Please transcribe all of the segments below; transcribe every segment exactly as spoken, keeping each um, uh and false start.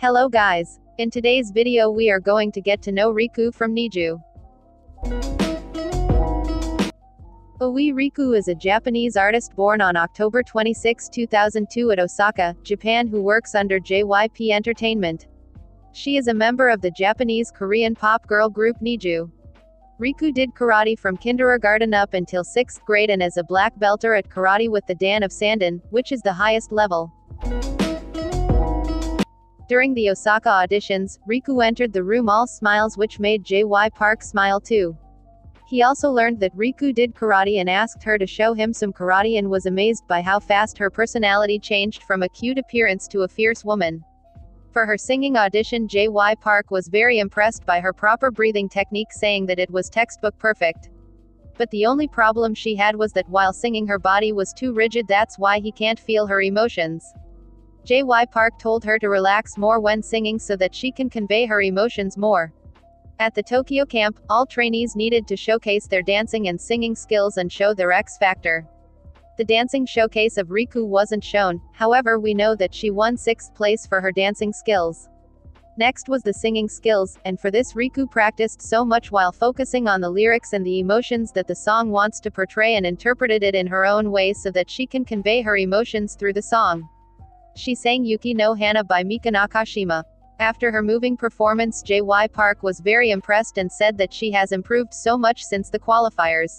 Hello guys. In today's video we are going to get to know Riku from Niju. Oi Riku is a Japanese artist born on October twenty-sixth two thousand two at Osaka, Japan who works under J Y P Entertainment. She is a member of the Japanese Korean pop girl group Niju. Riku did karate from kindergarten up until sixth grade and is a black belter at karate with the Dan of Sandan, which is the highest level. During the Osaka auditions, Riku entered the room all smiles which made J Y Park smile too. He also learned that Riku did karate and asked her to show him some karate and was amazed by how fast her personality changed from a cute appearance to a fierce woman. For her singing audition, J Y Park was very impressed by her proper breathing technique, saying that it was textbook perfect. But the only problem she had was that while singing her body was too rigid, that's why he can't feel her emotions. J Y Park told her to relax more when singing so that she can convey her emotions more. At the Tokyo camp, all trainees needed to showcase their dancing and singing skills and show their X factor. The dancing showcase of Riku wasn't shown, however we know that she won sixth place for her dancing skills. Next was the singing skills, and for this Riku practiced so much while focusing on the lyrics and the emotions that the song wants to portray and interpreted it in her own way so that she can convey her emotions through the song. She sang Yuki no Hana by Mika Nakashima. After her moving performance, J Y Park was very impressed and said that she has improved so much since the qualifiers.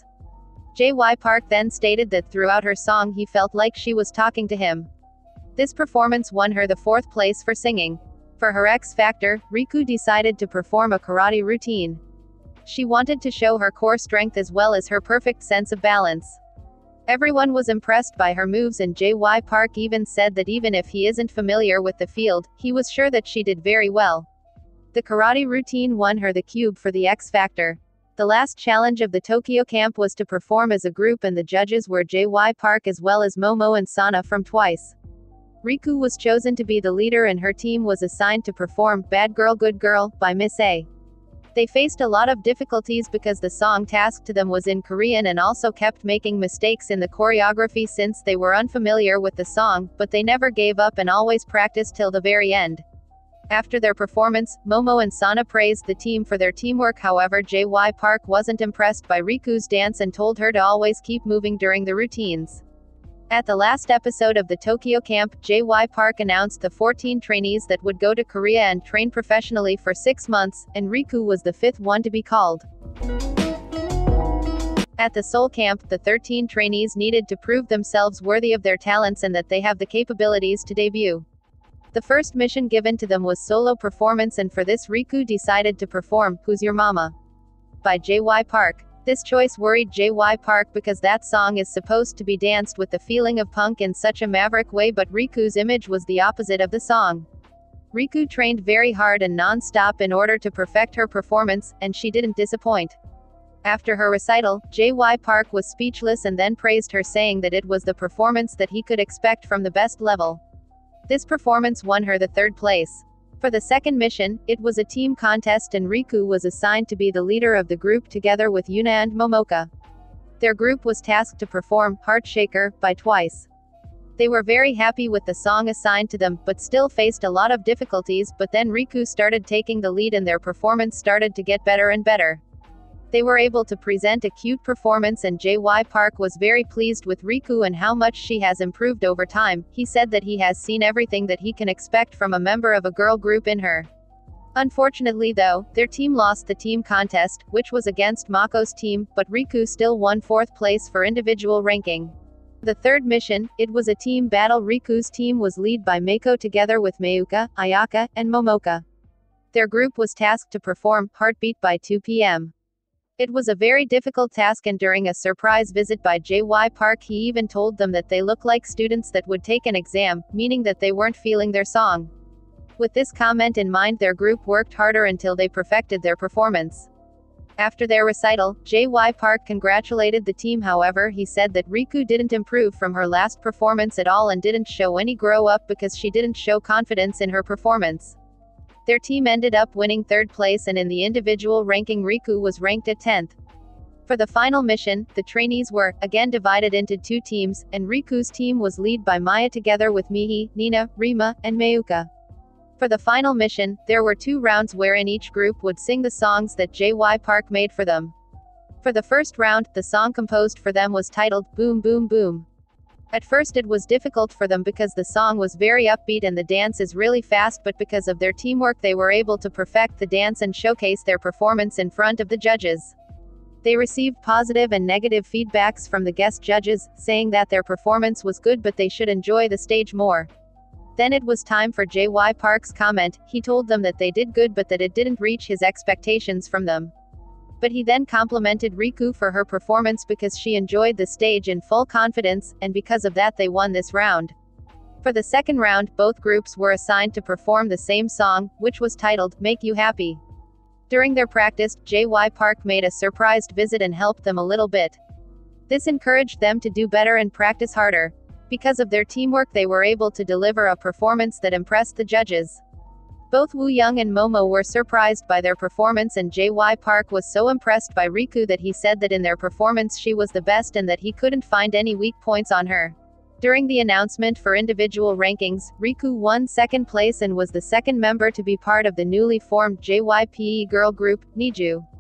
J Y Park then stated that throughout her song he felt like she was talking to him. This performance won her the fourth place for singing. For her X Factor, Riku decided to perform a karate routine. She wanted to show her core strength as well as her perfect sense of balance. Everyone was impressed by her moves and J Y Park even said that even if he isn't familiar with the field, he was sure that she did very well. The karate routine won her the cube for the X Factor. The last challenge of the Tokyo camp was to perform as a group and the judges were J Y Park as well as Momo and Sana from Twice. Riku was chosen to be the leader and her team was assigned to perform Bad Girl Good Girl by Miss A. They faced a lot of difficulties because the song tasked to them was in Korean and also kept making mistakes in the choreography since they were unfamiliar with the song, but they never gave up and always practiced till the very end. After their performance, Momo and Sana praised the team for their teamwork, however J Y Park wasn't impressed by Riku's dance and told her to always keep moving during the routines. At the last episode of the Tokyo camp, J Y Park announced the fourteen trainees that would go to Korea and train professionally for six months, and Riku was the fifth one to be called. At the Seoul camp, the thirteen trainees needed to prove themselves worthy of their talents and that they have the capabilities to debut. The first mission given to them was solo performance, and for this Riku decided to perform Who's Your Mama by J Y Park. This choice worried J Y Park because that song is supposed to be danced with the feeling of punk in such a maverick way, but Riku's image was the opposite of the song. Riku trained very hard and non-stop in order to perfect her performance, and she didn't disappoint. After her recital, J Y Park was speechless and then praised her, saying that it was the performance that he could expect from the best level. This performance won her the third place. For the second mission, it was a team contest and Riku was assigned to be the leader of the group together with Yuna and Momoka. Their group was tasked to perform Heart Shaker by Twice. They were very happy with the song assigned to them, but still faced a lot of difficulties, but then Riku started taking the lead and their performance started to get better and better. They were able to present a cute performance and J Y Park was very pleased with Riku and how much she has improved over time. He said that he has seen everything that he can expect from a member of a girl group in her. Unfortunately though, their team lost the team contest, which was against Mako's team, but Riku still won fourth place for individual ranking. The third mission, it was a team battle. Riku's team was led by Mako together with Mayuka, Ayaka, and Momoka. Their group was tasked to perform Heartbeat by two p m It was a very difficult task, and during a surprise visit by J Y Park he even told them that they look like students that would take an exam, meaning that they weren't feeling their song. With this comment in mind, their group worked harder until they perfected their performance. After their recital, J Y Park congratulated the team, however he said that Riku didn't improve from her last performance at all and didn't show any grow up because she didn't show confidence in her performance. Their team ended up winning third place, and in the individual ranking Riku was ranked at tenth. For the final mission, the trainees were, again divided into two teams, and Riku's team was led by Maya together with Mihi, Nina, Rima, and Mayuka. For the final mission, there were two rounds wherein each group would sing the songs that J Y Park made for them. For the first round, the song composed for them was titled, Boom Boom Boom. At first it was difficult for them because the song was very upbeat and the dance is really fast, but because of their teamwork they were able to perfect the dance and showcase their performance in front of the judges. They received positive and negative feedbacks from the guest judges, saying that their performance was good but they should enjoy the stage more. Then it was time for J Y Park's comment. He told them that they did good but that it didn't reach his expectations from them. But he then complimented Riku for her performance because she enjoyed the stage in full confidence, and because of that they won this round. For the second round, both groups were assigned to perform the same song, which was titled, Make You Happy. During their practice, J Y Park made a surprised visit and helped them a little bit. This encouraged them to do better and practice harder. Because of their teamwork they were able to deliver a performance that impressed the judges. Both Woo Young and Momo were surprised by their performance, and J Y Park was so impressed by Riku that he said that in their performance she was the best and that he couldn't find any weak points on her. During the announcement for individual rankings, Riku won second place and was the second member to be part of the newly formed J Y P E girl group, Niju.